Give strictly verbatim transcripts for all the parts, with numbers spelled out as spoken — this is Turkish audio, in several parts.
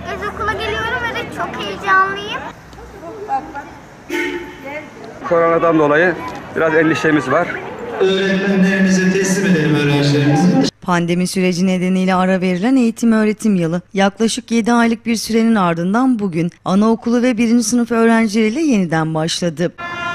kez okula geliyorum ve de çok heyecanlıyım. Koronadan dolayı biraz endişemiz var. Öğretmenlerimize teslim edelim öğrencilerimizi. Pandemi süreci nedeniyle ara verilen eğitim öğretim yılı yaklaşık yedi aylık bir sürenin ardından bugün anaokulu ve birinci sınıf öğrencileriyle yeniden başladı.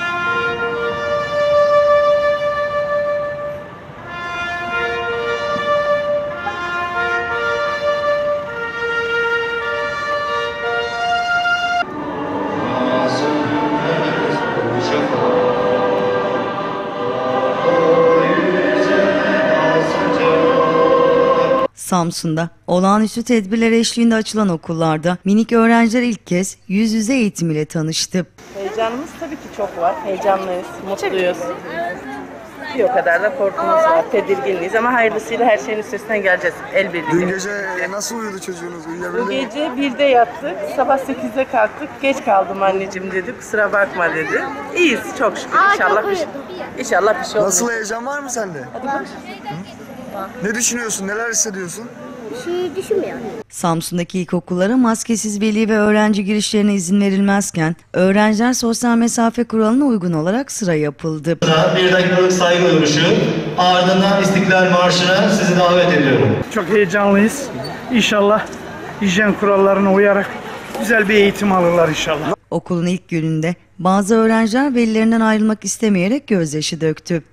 Samsun'da olağanüstü tedbirler eşliğinde açılan okullarda minik öğrenciler ilk kez yüz yüze eğitim ile tanıştı. Heyecanımız tabii ki çok var. Heyecanlıyız, mutluyuz. Bir o kadar da korkumuz var, tedirginliyiz ama hayırlısıyla her şeyin üstesinden geleceğiz el birliğiyle. Dün gece nasıl uyudu çocuğunuz? Uyuyabildi mi? Bu gece birde yattık, sabah sekizde kalktık. Geç kaldım anneciğim dedi, kusura bakma dedi. İyiyiz çok şükür. Aa, İnşallah çok bir şey, inşallah bir şey olmaz. Nasıl, heyecan var mı sende? Hadi bak. Ne düşünüyorsun? Neler hissediyorsun? Bir şey düşünmüyorum. Samsun'daki ilkokullara maskesiz veli ve öğrenci girişlerine izin verilmezken öğrenciler sosyal mesafe kuralına uygun olarak sıra yapıldı. Bir dakikalık saygı duruşu, ardından İstiklal Marşı'na sizi davet ediyorum. Çok heyecanlıyız. İnşallah hijyen kurallarına uyarak güzel bir eğitim alırlar inşallah. Okulun ilk gününde bazı öğrenciler velilerinden ayrılmak istemeyerek gözyaşı döktü.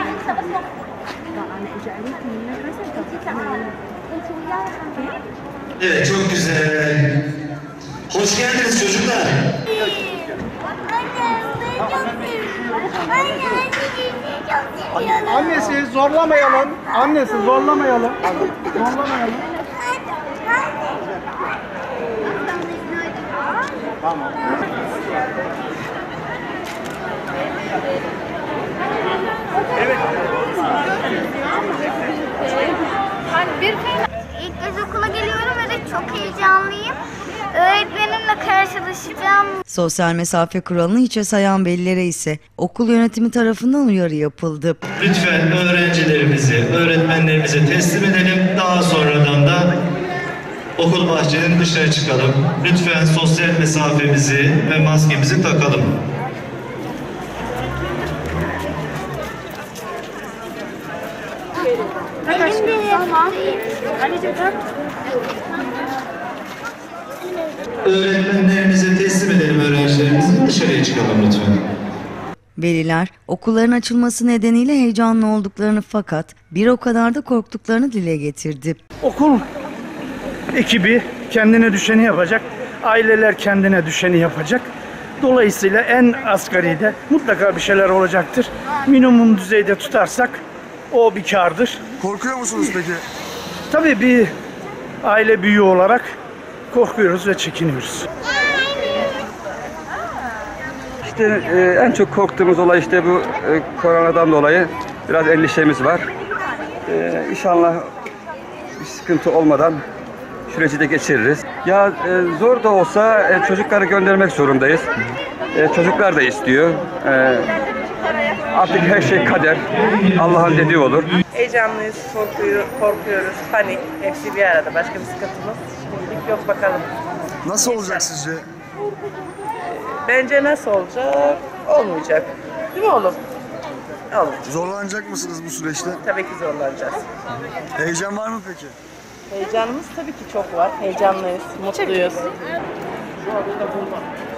Evet, çok güzel. Hoş geldiniz çocuklar. Annesi zorlamayalım. Annesi zorlamayalım. Zorlamayalım. Tamam. Evet. İlk kez okula geliyorum ve de çok heyecanlıyım. Öğretmenimle karşılaşacağım. Sosyal mesafe kuralını hiçe sayan velilere ise okul yönetimi tarafından uyarı yapıldı. Lütfen öğrencilerimizi, öğretmenlerimize teslim edelim. Daha sonradan da okul bahçenin dışına çıkalım. Lütfen sosyal mesafemizi ve maskemizi takalım. Öğretmenlerimize teslim edelim öğrencilerimizi. Dışarıya çıkalım lütfen. Veliler okulların açılması nedeniyle heyecanlı olduklarını fakat bir o kadar da korktuklarını dile getirdi. Okul ekibi kendine düşeni yapacak. Aileler kendine düşeni yapacak. Dolayısıyla en asgari de mutlaka bir şeyler olacaktır. Minimum düzeyde tutarsak o bir kârdır. Korkuyor musunuz peki? Tabii bir aile büyüğü olarak korkuyoruz ve çekiniyoruz. İşte e, en çok korktuğumuz olay işte bu e, koronadan dolayı biraz endişemiz var. E, İnşallah bir sıkıntı olmadan süreci de geçiririz. Ya e, zor da olsa e, çocukları göndermek zorundayız. E, çocuklar da istiyor. E, artık her şey kader. Allah'ın dediği olur. Heyecanlıyız, korkuyor, korkuyoruz, panik. Hepsi bir arada. Başka bir sıkıntımız şimdilik yok bakalım. Nasıl olacak sizce? Bence nasıl olacak? Olmayacak. Değil mi oğlum? Olmayacak. Zorlanacak mısınız bu süreçte? Tabii ki zorlanacağız. Heyecan var mı peki? Heyecanımız tabii ki çok var. Heyecanlıyız, mutluyuz.